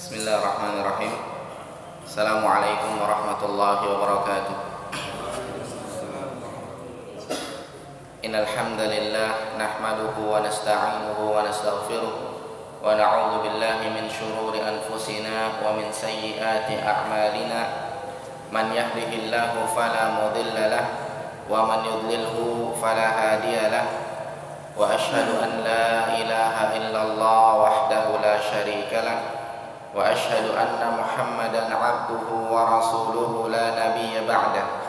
Bismillahirrahmanirrahim. Assalamualaikum warahmatullahi wabarakatuh. Innal hamdalillah nahmaduhu wa nasta'inuhu wa nastaghfiruh wa na'udzu billahi min shururi anfusina wa min sayyiati a'malina. Man yahdihillahu fala mudilla lahu wa man yudlilhu fala hadiya lahu. Wa asyhadu an la ilaha illallah wahdahu la syarika lahu wa asyhadu anna Muhammadan abduhu wa rasuluhu la nabiyya ba'dah.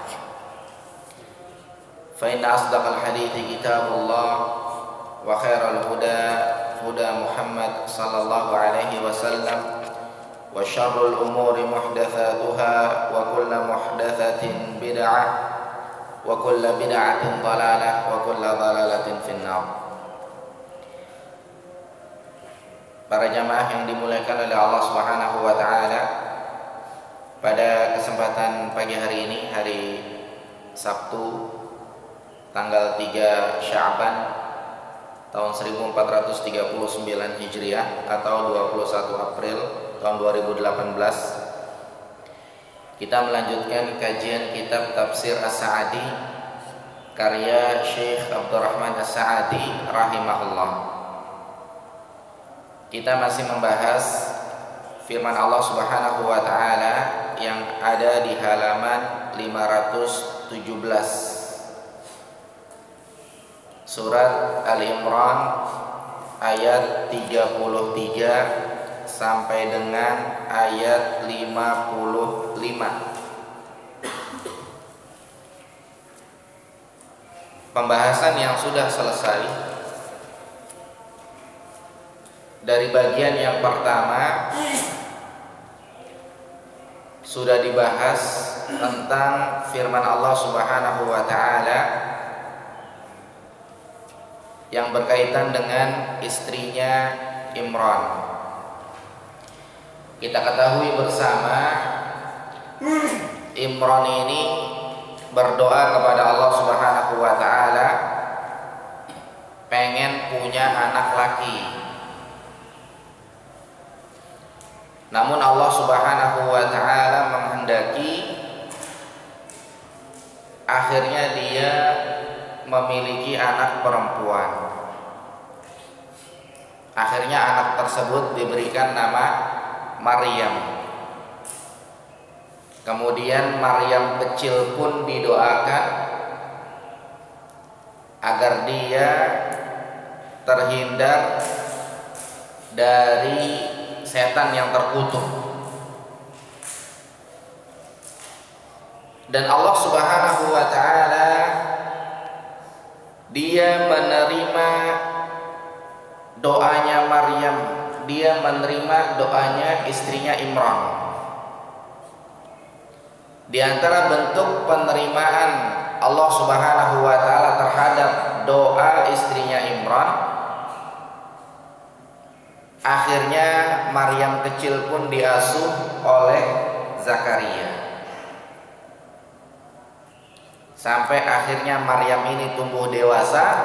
Fa inna asdaqal hadithi kitabullah wa khairal huda huda Muhammad sallallahu alaihi wasallam wa syarrul umuri muhdatsatuha wa kullu muhdatsatin bid'ah wa kullu bid'atin dhalalah wa kullu dhalalatin finnar. Para jamaah yang dimuliakan oleh Allah Subhanahu wa taala, pada kesempatan pagi hari ini, hari Sabtu tanggal 3 Sya'ban tahun 1439 Hijriah atau 21 April tahun 2018, kita melanjutkan kajian kitab Tafsir As-Sa'di karya Syekh Abdurrahman As-Sa'di rahimahullah. Kita masih membahas firman Allah Subhanahu wa taala yang ada di halaman 517 Surat Al-Imran ayat 33 sampai dengan ayat 55. Pembahasan yang sudah selesai dari bagian yang pertama sudah dibahas tentang firman Allah Subhanahu wa taala yang berkaitan dengan istrinya Imran. Kita ketahui bersama Imran ini berdoa kepada Allah Subhanahu wa taala pengen punya anak laki. Namun Allah Subhanahu wa taala menghendaki akhirnya dia memiliki anak perempuan. Akhirnya anak tersebut diberikan nama Maryam. Kemudian Maryam kecil pun didoakan agar dia terhindar dari setan yang terkutuk. Dan Allah Subhanahu wa taala dia menerima doanya Maryam, dia menerima doanya istrinya Imran. Di antara bentuk penerimaan Allah Subhanahu wa taala terhadap doa istrinya Imran, akhirnya Maryam kecil pun diasuh oleh Zakaria. Sampai akhirnya Maryam ini tumbuh dewasa.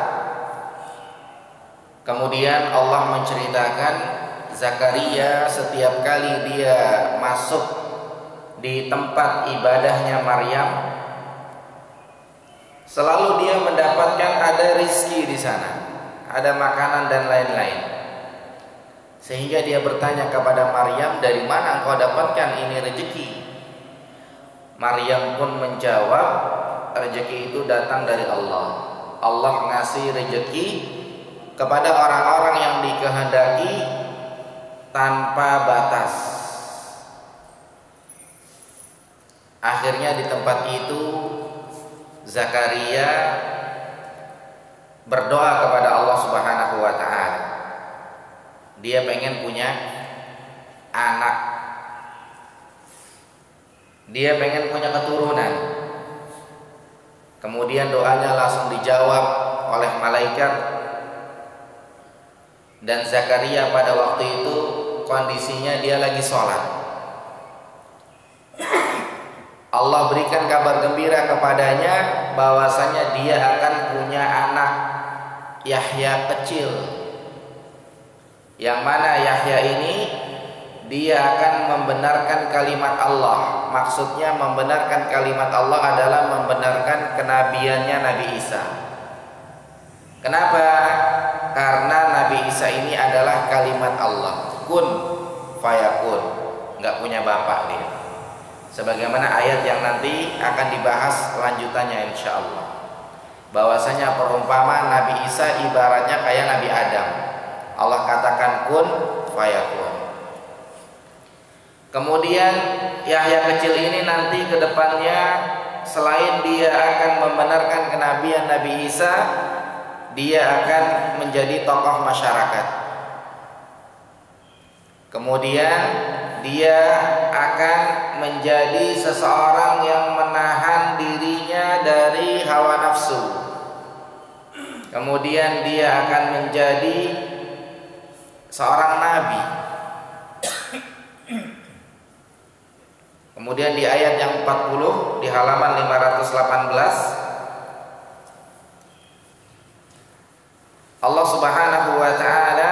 Kemudian Allah menceritakan Zakaria setiap kali dia masuk di tempat ibadahnya Maryam, selalu dia mendapatkan ada rizki di sana, ada makanan dan lain-lain. Sehingga dia bertanya kepada Maryam, dari mana engkau dapatkan ini rezeki? Maryam pun menjawab, rezeki itu datang dari Allah. Allah ngasih rezeki kepada orang-orang yang dikehendaki tanpa batas. Akhirnya di tempat itu Zakaria berdoa kepada Allah Subhanahu wa taala. Dia pengen punya anak. Dia pengen punya keturunan. Kemudian doanya langsung dijawab oleh malaikat. Dan Zakaria pada waktu itu kondisinya dia lagi sholat. Allah berikan kabar gembira kepadanya bahwasanya dia akan punya anak Yahya kecil. Yang mana Yahya ini dia akan membenarkan kalimat Allah. Maksudnya membenarkan kalimat Allah adalah membenarkan kenabiannya Nabi Isa. Kenapa? Karena Nabi Isa ini adalah kalimat Allah, kun fayakun, nggak punya bapak dia. Sebagaimana ayat yang nanti akan dibahas lanjutannya insya Allah, bahwasanya perumpamaan Nabi Isa ibaratnya kayak Nabi Adam. Allah katakan kun fayakun. Kemudian Yahya kecil ini nanti ke depannya selain dia akan membenarkan kenabian Nabi Isa, dia akan menjadi tokoh masyarakat. Kemudian dia akan menjadi seseorang yang menahan dirinya dari hawa nafsu. Kemudian dia akan menjadi seorang nabi. Kemudian di ayat yang 40 di halaman 518 Allah Subhanahu wa taala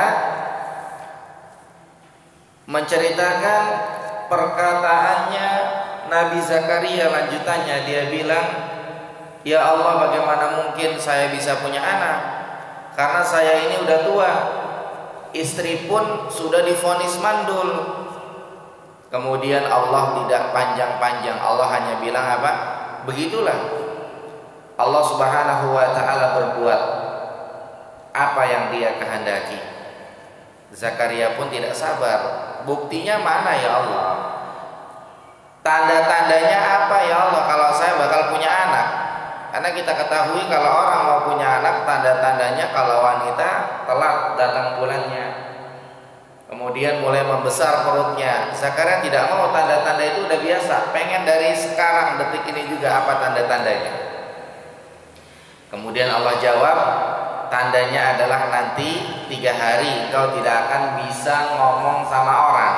menceritakan perkataannya Nabi Zakaria. Lanjutannya dia bilang, "Ya Allah, bagaimana mungkin saya bisa punya anak? Karena saya ini udah tua. Istri pun sudah divonis mandul." Kemudian Allah tidak panjang-panjang. Allah hanya bilang apa? Begitulah Allah Subhanahu wa taala berbuat apa yang dia kehendaki. Zakaria pun tidak sabar. Buktinya mana ya Allah? Tanda-tandanya apa ya Allah kalau saya bakal punya anak? Karena kita ketahui kalau orang mau punya anak, tanda-tandanya kalau wanita telat datang bulannya, kemudian mulai membesar perutnya. Zakaria tidak mau, tanda-tanda itu udah biasa, pengen dari sekarang detik ini juga apa tanda-tandanya. Kemudian Allah jawab, tandanya adalah nanti 3 hari engkau tidak akan bisa ngomong sama orang.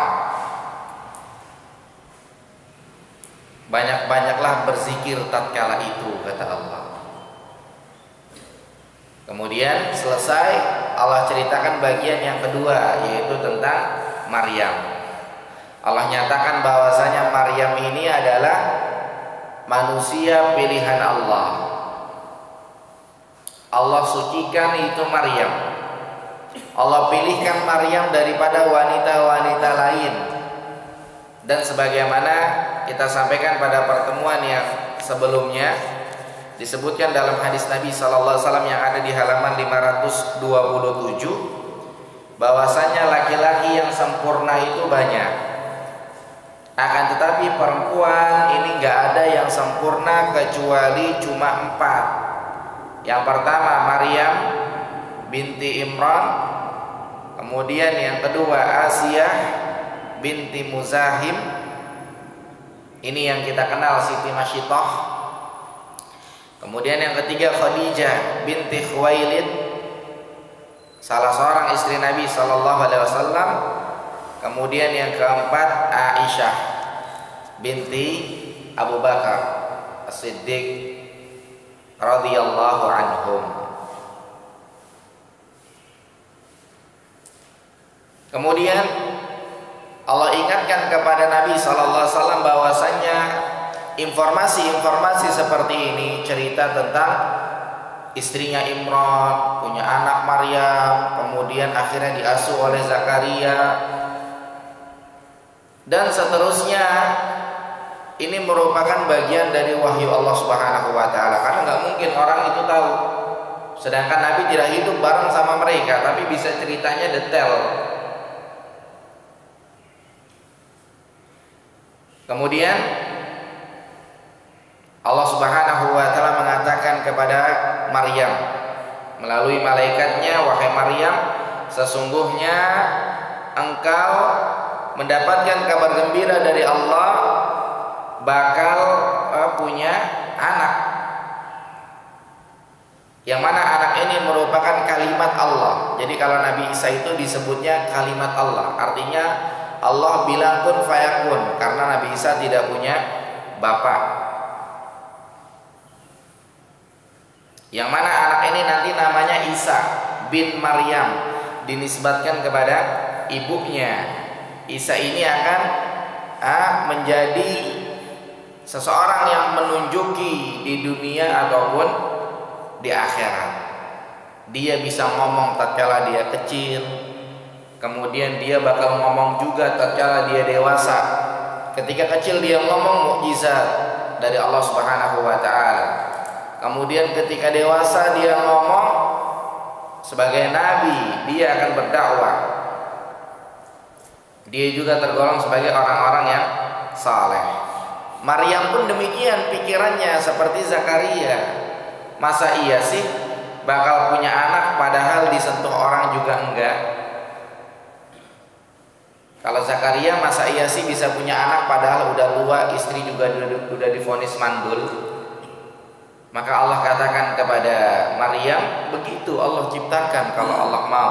Banyak-banyaklah berzikir tatkala itu, kata Allah. Kemudian selesai, Allah ceritakan bagian yang kedua, yaitu tentang Maryam. Allah nyatakan bahwasanya Maryam ini adalah manusia pilihan Allah. Allah sucikan itu Maryam. Allah pilihkan Maryam daripada wanita-wanita lain. Dan sebagaimana kita sampaikan pada pertemuan yang sebelumnya, disebutkan dalam hadis Nabi SAW yang ada di halaman 527, bahwasanya laki-laki yang sempurna itu banyak, akan tetapi perempuan ini nggak ada yang sempurna kecuali cuma 4. Yang pertama Maryam binti Imran, kemudian yang kedua Asiyah binti Muzahim, ini yang kita kenal Siti Masyitoh. Kemudian yang ketiga Khadijah binti Khuwailid, salah seorang istri Nabi SAW. Kemudian yang keempat Aisyah binti Abu Bakar As-Siddiq radhiyallahu anhum. Kemudian Allah ingatkan kepada Nabi SAW bahwasanya informasi-informasi seperti ini, cerita tentang istrinya Imran, punya anak Maryam, kemudian akhirnya diasuh oleh Zakaria, dan seterusnya, ini merupakan bagian dari wahyu Allah Subhanahu wa taala. Karena nggak mungkin orang itu tahu. Sedangkan Nabi tidak hidup bareng sama mereka, tapi bisa ceritanya detail. Kemudian Allah Subhanahu wa taala mengatakan kepada Maryam melalui malaikatnya, "Wahai Maryam, sesungguhnya engkau mendapatkan kabar gembira dari Allah, bakal punya anak." Yang mana anak ini merupakan kalimat Allah. Jadi kalau Nabi Isa itu disebutnya kalimat Allah, artinya Allah bilang kun fayakun, karena Nabi Isa tidak punya bapak. Yang mana anak ini nanti namanya Isa bin Maryam, dinisbatkan kepada ibunya. Isa ini akan menjadi seseorang yang menunjuki di dunia ataupun di akhirat. Dia bisa ngomong tatkala dia kecil, kemudian dia bakal ngomong juga tatkala dia dewasa. Ketika kecil dia ngomong mukjizat dari Allah Subhanahu wa taala. Kemudian ketika dewasa dia ngomong sebagai nabi, dia akan berdakwah. Dia juga tergolong sebagai orang-orang yang saleh. Maryam pun demikian pikirannya seperti Zakaria. Masa iya sih bakal punya anak padahal disentuh orang juga enggak? Kalau Zakaria masa iya sih bisa punya anak padahal udah tua, istri juga udah divonis mandul? Maka Allah katakan kepada Maryam, begitu Allah ciptakan kalau Allah mau.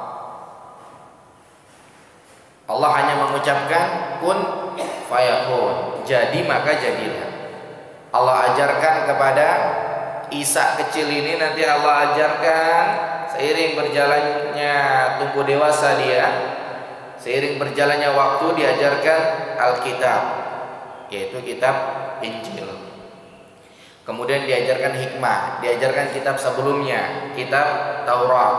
Allah hanya mengucapkan kun fayakun, jadi maka jadilah. Allah ajarkan kepada Isa kecil ini, nanti Allah ajarkan seiring berjalannya tumbuh dewasa dia, seiring berjalannya waktu diajarkan Alkitab, yaitu kitab Injil. Kemudian diajarkan hikmah, diajarkan kitab sebelumnya, kitab Taurat.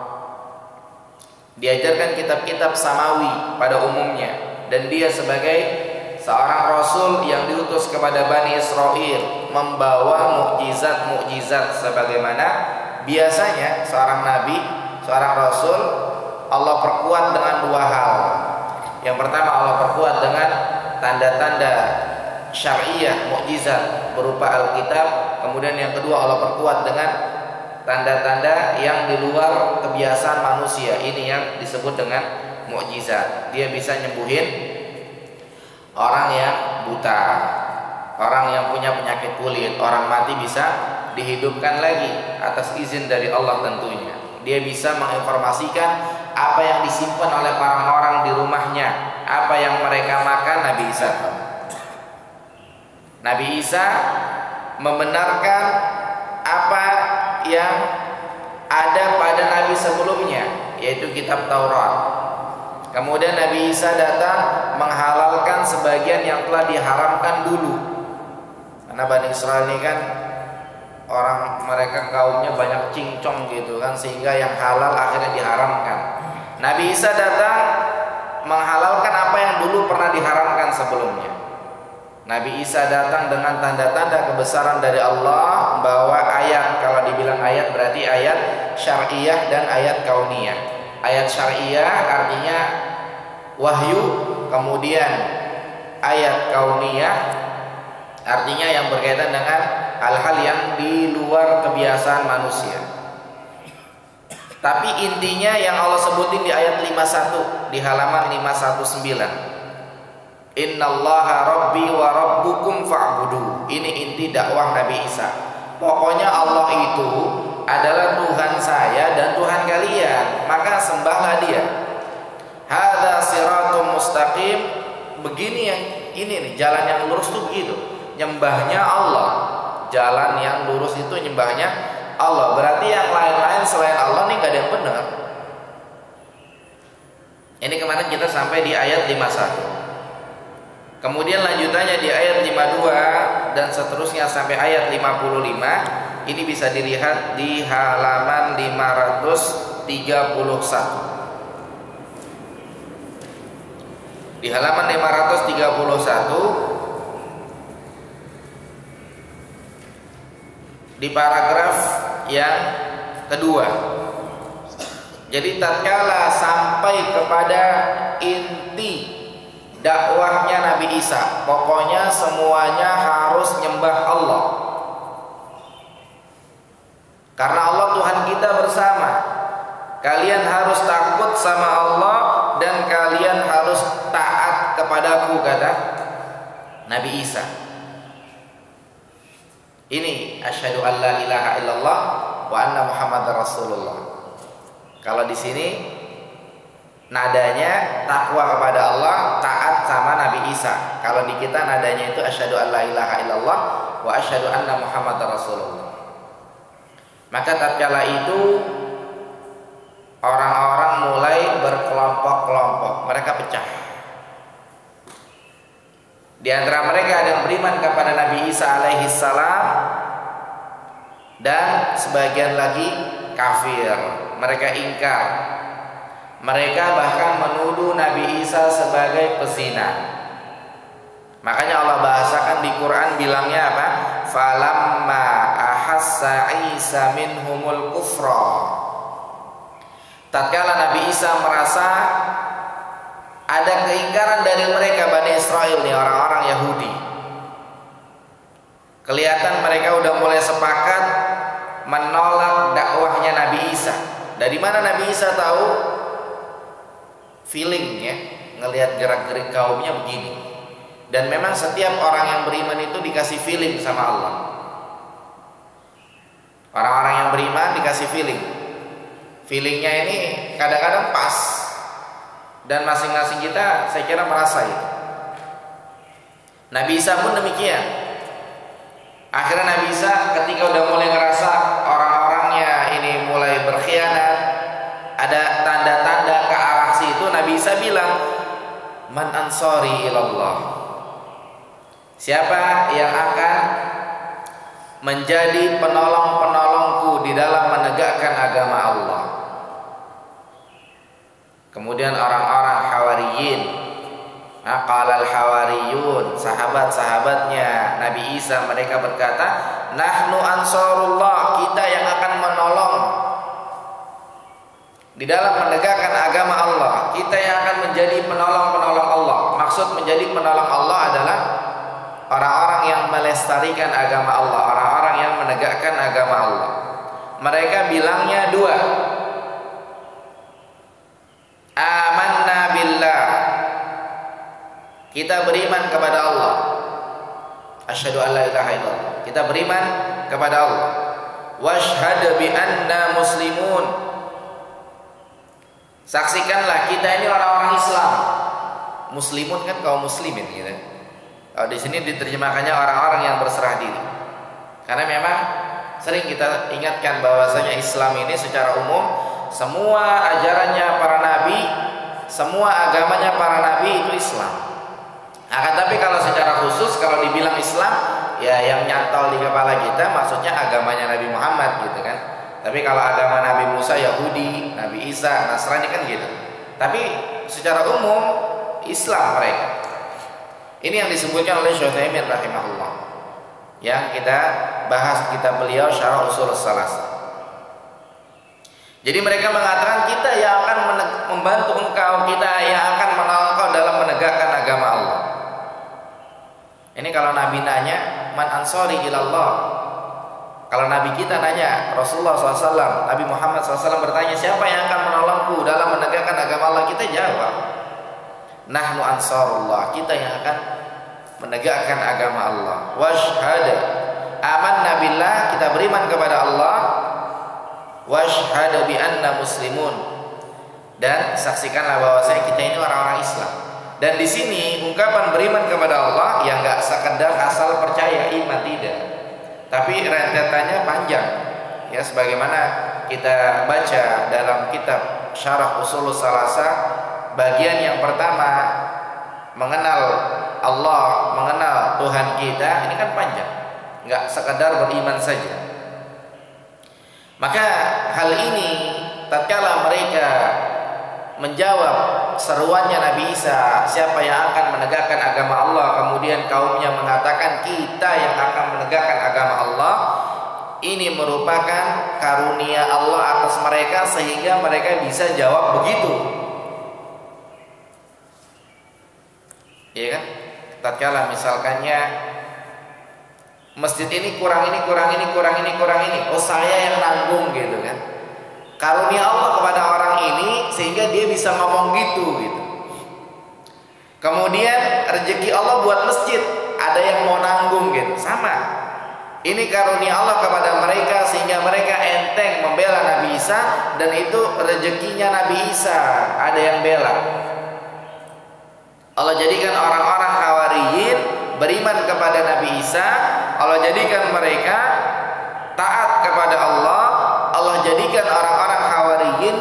Diajarkan kitab-kitab samawi pada umumnya, dan dia sebagai seorang rasul yang diutus kepada Bani Israel membawa mukjizat-mukjizat sebagaimana biasanya seorang nabi, seorang rasul Allah perkuat dengan dua hal. Yang pertama Allah perkuat dengan tanda-tanda syariah mukjizat berupa Alkitab. Kemudian yang kedua Allah perkuat dengan tanda-tanda yang di luar kebiasaan manusia. Ini yang disebut dengan mukjizat. Dia bisa nyembuhin orang yang buta, orang yang punya penyakit kulit, orang mati bisa dihidupkan lagi atas izin dari Allah tentunya. Dia bisa menginformasikan apa yang disimpan oleh orang-orang di rumahnya, apa yang mereka makan. Nabi Isa tahu. Nabi Isa membenarkan apa yang ada pada nabi sebelumnya, yaitu kitab Taurat. Kemudian Nabi Isa datang menghalalkan sebagian yang telah diharamkan dulu. Karena Bani Israel ini kan orang, mereka kaumnya banyak cincong gitu kan, sehingga yang halal akhirnya diharamkan. Nabi Isa datang menghalalkan apa yang dulu pernah diharamkan sebelumnya. Nabi Isa datang dengan tanda-tanda kebesaran dari Allah, bawa ayat. Kalau dibilang ayat berarti ayat syariah dan ayat kauniyah. Ayat syariah artinya wahyu, kemudian ayat kauniyah artinya yang berkaitan dengan hal-hal yang di luar kebiasaan manusia. Tapi intinya yang Allah sebutin di ayat 51 di halaman 519. Innallaha rabbi wa rabbukum fa'budu. Ini inti dakwah Nabi Isa. Pokoknya Allah itu adalah Tuhan saya dan Tuhan kalian, maka sembahlah Dia. Hadza siratum mustaqim. Begini yang ini nih, jalan yang lurus tuh begitu. Nyembahnya Allah. Jalan yang lurus itu nyembahnya Allah. Berarti yang lain-lain selain Allah nih gak ada yang benar. Ini kemarin kita sampai di ayat 51. Kemudian lanjutannya di ayat 52 dan seterusnya sampai ayat 55. Ini bisa dilihat di halaman 531. Di halaman 531 di paragraf yang kedua. Jadi tatkala sampai kepada inti dakwahnya Nabi Isa, pokoknya semuanya harus nyembah Allah. Karena Allah Tuhan kita bersama. Kalian harus takut sama Allah dan kalian harus taat kepadaku, kata Nabi Isa. Ini asyhadu an la ilaha illallah wa anna muhammadar rasulullah. Kalau di sini nadanya takwa kepada Allah, taat sama Nabi Isa. Kalau di kita nadanya itu asyhadu an la ilaha illallah wa asyhadu anna muhammadar rasulullah. Maka tatkala itu orang-orang mulai berkelompok-kelompok, mereka pecah. Di antara mereka ada yang beriman kepada Nabi Isa alaihi salam, dan sebagian lagi kafir. Mereka ingkar. Mereka bahkan menuduh Nabi Isa sebagai pezina. Makanya Allah bahasakan di Quran bilangnya apa? Falamma ahassa Isa minhumul kufra. Tatkala Nabi Isa merasa ada keingkaran dari mereka, Bani Israel nih, orang-orang Yahudi. Kelihatan mereka udah mulai sepakat menolak dakwahnya Nabi Isa. Dari mana Nabi Isa tahu? Feeling ya, ngelihat gerak-gerik kaumnya begini. Dan memang setiap orang yang beriman itu dikasih feeling sama Allah. Orang-orang yang beriman dikasih feeling. Feelingnya ini kadang-kadang pas. Dan masing-masing kita saya kira merasa itu. Nabi Isa pun demikian. Akhirnya Nabi Isa ketika udah mulai ngerasa orang-orangnya ini mulai berkhianat, ada tanda-tanda ke arah situ, Nabi Isa bilang, "Man ansari ilallah." Siapa yang akan menjadi penolong-penolongku di dalam menegakkan agama Allah? Kemudian orang-orang Hawariyin, qalal Hawariyun, sahabat-sahabatnya Nabi Isa, mereka berkata, "Nahnu ansarullah," kita yang akan menolong di dalam menegakkan agama Allah. Kita yang akan menjadi penolong-penolong Allah. Maksud menjadi penolong Allah adalah orang-orang yang melestarikan agama Allah, orang-orang yang menegakkan agama Allah. Mereka bilangnya dua. Amanna billah, kita beriman kepada Allah. Asyhadu an la ilaha illallah, kita beriman kepada Allah. Washhad bi anna muslimun, saksikanlah kita ini orang-orang Islam. Muslimun kan kaum muslimin gitu. Kalau di sini diterjemahkannya orang-orang yang berserah diri. Karena memang sering kita ingatkan bahwasanya Islam ini secara umum semua ajarannya para nabi, semua agamanya para nabi itu Islam. Akan tapi kalau secara khusus kalau dibilang Islam, ya yang nyantol di kepala kita maksudnya agamanya Nabi Muhammad gitu kan. Tapi kalau agama Nabi Musa Yahudi, Nabi Isa Nasrani kan gitu. Tapi secara umum Islam mereka. Ini yang disebutkan oleh Syekh Utsaimin rahimahullah, yang kita bahas kitab beliau Syarah Ushulus Shalasah. Jadi mereka mengatakan kita yang akan membantu engkau, kita yang akan menolong engkau dalam menegakkan agama Allah. Ini kalau Nabi nanya, "Man ansari ilallah." Kalau Nabi kita nanya, Rasulullah SAW, Nabi Muhammad SAW bertanya, "Siapa yang akan menolongku dalam menegakkan agama Allah?" Kita jawab, "Nahnu ansarullah," kita yang akan menegakkan agama Allah. Washhad amanna billah, kita beriman kepada Allah. Washhad bi anna muslimun, dan saksikanlah bahwasanya kita ini orang-orang Islam. Dan di sini ungkapan beriman kepada Allah yang enggak sekedar asal percaya iman, tidak. Tapi rentetannya panjang. Ya sebagaimana kita baca dalam kitab Syarah Ushulus Shalasah, bagian yang pertama mengenal Allah, mengenal Tuhan kita, ini kan panjang. Enggak sekedar beriman saja. Maka hal ini tatkala mereka menjawab seruannya Nabi Isa, siapa yang akan menegakkan agama Allah, kemudian kaumnya mengatakan kita yang akan menegakkan agama Allah, ini merupakan karunia Allah atas mereka sehingga mereka bisa jawab begitu. Iya kan? Tatkala misalkannya masjid ini kurang ini, oh saya yang nanggung gitu kan. Karunia Allah kepada orang ini sehingga dia bisa ngomong gitu. Kemudian rezeki Allah buat masjid, ada yang mau nanggung gitu. Sama. Ini karunia Allah kepada mereka sehingga mereka enteng membela Nabi Isa, dan itu rezekinya Nabi Isa, ada yang bela. Allah jadikan orang-orang Hawariyin beriman kepada Nabi Isa, Allah jadikan mereka taat kepada Allah, Allah jadikan orang-orang Hawariyin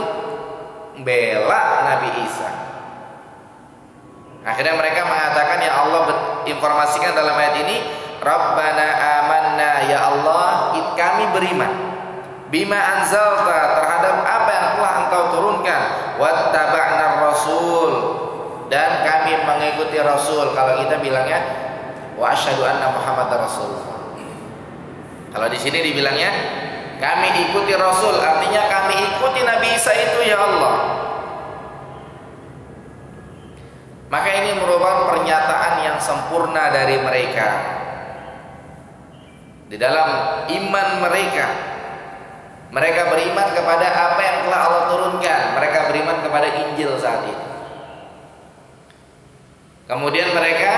bela Nabi Isa. Akhirnya mereka mengatakan, ya Allah, informasikan dalam ayat ini, Rabbana amanna, ya Allah kami beriman, bima anzalta, terhadap apa yang telah engkau turunkan, wattaba'na rasul, dan kami mengikuti rasul. Kalau kita bilangnya wa asyhadu anna muhammadar rasulullah. Kalau di sini dibilangnya kami ikuti rasul, artinya kami ikuti Nabi Isa itu ya Allah. Maka ini merupakan pernyataan yang sempurna dari mereka di dalam iman mereka. Mereka beriman kepada apa yang telah Allah turunkan. Mereka beriman kepada Injil saat itu. Kemudian mereka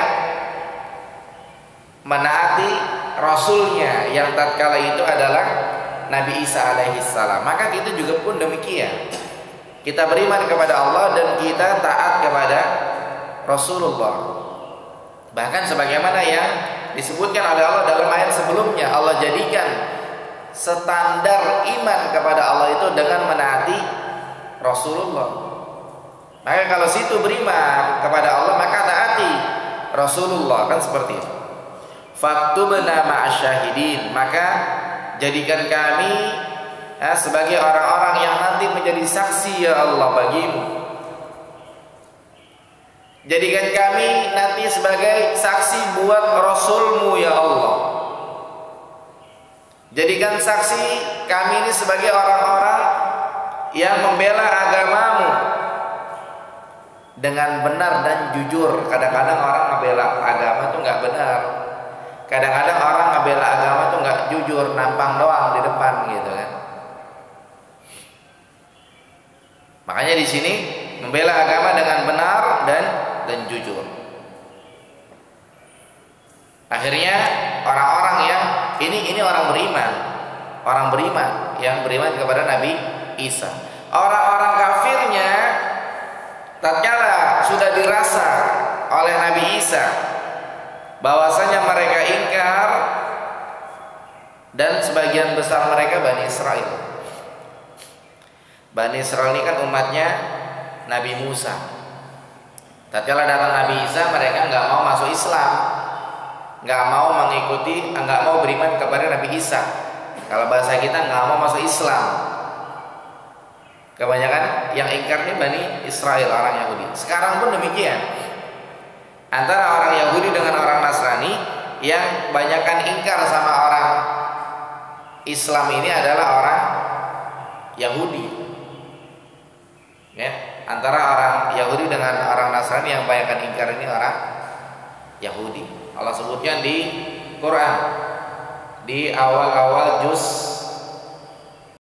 menaati Rasulnya yang tatkala itu adalah Nabi Isa alaihissalam. Maka kita juga pun demikian. Kita beriman kepada Allah dan kita taat kepada Rasulullah. Bahkan sebagaimana yang disebutkan oleh Allah dalam ayat sebelumnya, Allah jadikan standar iman kepada Allah itu dengan menaati Rasulullah. Maka kalau situ beriman kepada Allah, maka taati Rasulullah, kan seperti itu. Faktubna ma'asyahidin, maka jadikan kami sebagai orang-orang yang nanti menjadi saksi ya Allah bagimu. Jadikan kami nanti sebagai saksi buat Rasulmu ya Allah. Jadikan saksi kami ini sebagai orang-orang yang membela agamamu dengan benar dan jujur. Kadang-kadang orang membela agama itu nggak benar. Kadang-kadang orang membela agama itu nggak jujur, nampang doang di depan gitu kan. Makanya di sini membela agama dengan benar dan jujur. Akhirnya orang-orang yang ini orang beriman yang beriman kepada Nabi Isa. Orang-orang kafirnya tatkala sudah dirasa oleh Nabi Isa bahwasanya mereka ingkar, dan sebagian besar mereka Bani Israel. Bani Israel ini kan umatnya Nabi Musa. Tatkala datang Nabi Isa, mereka nggak mau masuk Islam, nggak mau mengikuti, nggak mau beriman kepada Nabi Isa. Kalau bahasa kita nggak mau masuk Islam. Kebanyakan yang ingkar ini Bani Israel, orang Yahudi. Sekarang pun demikian. Antara orang Yahudi dengan orang Nasrani, yang banyakkan ingkar sama orang Islam ini adalah orang Yahudi. Ya, antara orang Yahudi dengan orang Nasrani yang banyakkan ingkar ini orang Yahudi. Allah sebutkan di Quran di awal-awal juz